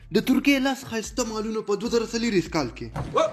د ترکیې لاس ښایسته مالونه په 2040 کال کې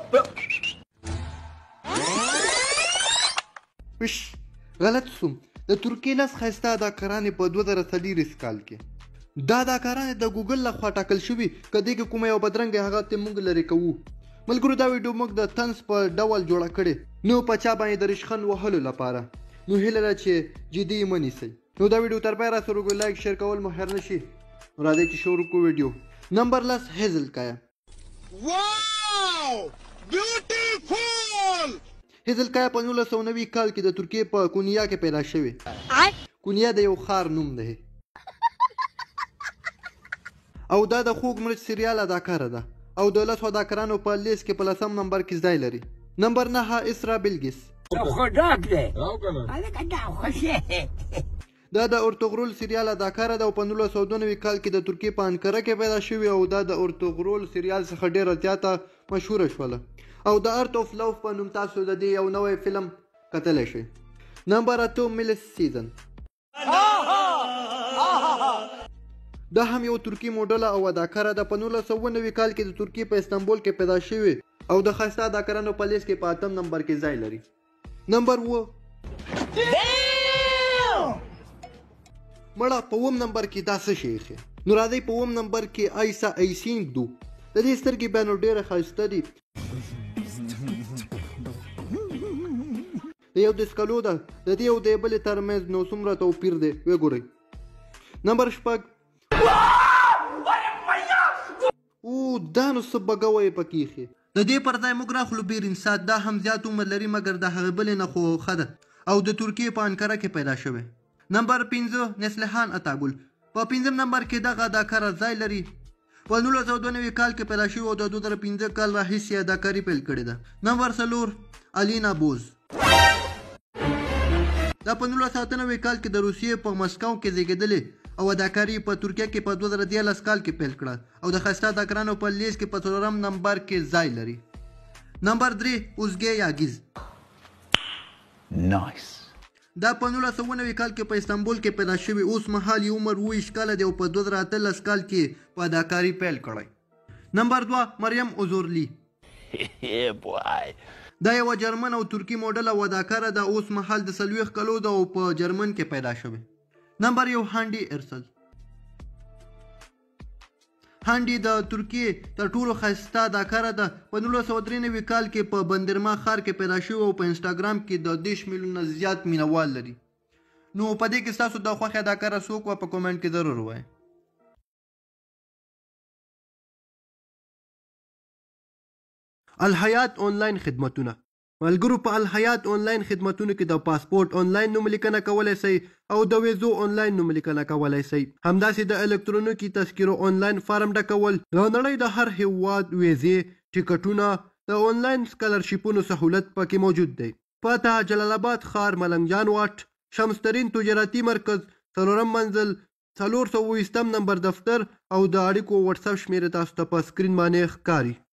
غلط سوم د ترکیې لاس ښایسته اداکارانې په 2040 کال کې دا اداکارانې د ګوګل لخوا ټاکل شوي که دې کې کومه یو بدرنګه هغه ته موږ لرې کوو. ملګرو دا ویډیو موږ د طنز په ډول جوړه کړې نو په چا باندې د ریشخند وهلو لپاره نو هیله ده چې جدي یې ونیسئ. نو دا ویډیو تر پایه راسره وګورئ، لایک شیر کول مو هېر نه شي. راځئ چې شروع کړو ویډیو. نمبر 10 هیزل کایا. واو بیوټیفول. هیزل کایا په 1990 کال کې د ترکیې په کونیا کې پیدا شوې. کونیا د یو ښار نوم دی او دا د خوږ مرچ سریال اداکاره ده او د 10 اداکارانو په لیست کې په 10 نمبر کې ځای لري. نمبر 9 اسرا بلګیس. دا د ارتغرول سریال اداکاره ده او په 1992 کال کې د ترکیې په انکره کې پیدا شوې او دا د ارتغرول سریال څخه ډیره زیاته مشهوره شوله او د ارت اف لوف په نوم تاسو د دې یو نوی فلم کتلی شئ. نمبر 8 میلس سیزن. دا هم یو ترکی موډله او اداکاره ده. په 1990 کال کې د ترکیې په استانبول کې پیدا شوې او د ښایسته اداکارانو په لیست کې په 8 نمبر کې ځای لري. نمبر 9 مړه په 9 نمبر کې دا څه شی ښه. نو راځئ په 9 نمبر کې آیسا ایسینګ دو. د دې سترګې بیا نو ډېره ښایسته دي. د یو دسکلو ده د دې او د بلې ترمنځ نو څومره توپیر دی وګورئ. نمبر 8 دا نو څه بګوه یې پکې ایښې. د دې پر ځای موږ راخلو بیرنسات. دا هم زیات عمر لري مګر د هغې بلې نه خو ښه ده او د ترکیې په انکره کې پیدا شوی. نمبر 5 نسلحان اتاګل. په 5 نمبر کې دغه اداکاره ځای لري. په 1992 کال کې پیدا شوی او د 2015 کال راهیسې اداکاري پیل کړې ده. نمبر 4 الینا بوز. دا په 1997 کال کې د روسیې په مسکو کې زیږېدلې او اداکاري په ترکیه کې په 2013 کال کې پیل کړه او د ښایسته اداکارانو په لیست کې په 4 نمبر کې ځای لري. نمبر 3 اوزګې یاګیز. نایس. دا په 1990 کال کې په استانبول کې پیدا شوی. اوس مهال یې عمر 28 کاله دی او په 2013 کال کې په اداکاري پیل کړی. نمبر 2 مریم اوزورلی. دا یوه جرمن او ترکی موډل او اداکاره ده. اوس مهال د 40 کلو ده او په جرمن کې پیدا شوی. نمبر 1 هانډي ارسل. هانډي د ترکیې تر ټولو ښایسته اداکاره ده. په 1993 کال کې په بندرما ښار کې پیدا شوی او په انسټاګرام کې د 10 میلیونه زیات مینوال لري. نو په دې کې ستاسو د خوښې اداکاره څوک وه په کومنټ کې ضرور ووایئ. الحیات آنلاین خدمتونه. ملګرو په الحیات آنلاین خدمتونو کې د پاسپورت آنلاین نوم لیکنه کولی شئ او د ویزو آنلاین نوم لیکنه کولی شئ. همداسې د الکترونیکي تذکرو آنلاین فارم ډکول، د نړۍ د هر هیواد ویزې، ټکټونه، د آنلاین سکالرشیپونو سهولت پکې موجود دی. پته جلال آباد ښار، ملنګ جان واټ، شمس ترین تجارتي مرکز، 4 منزل، 420 نمبر دفتر او د اړیکو واتساپ شمیره تاسو ته په سکرین باندې ښکاري.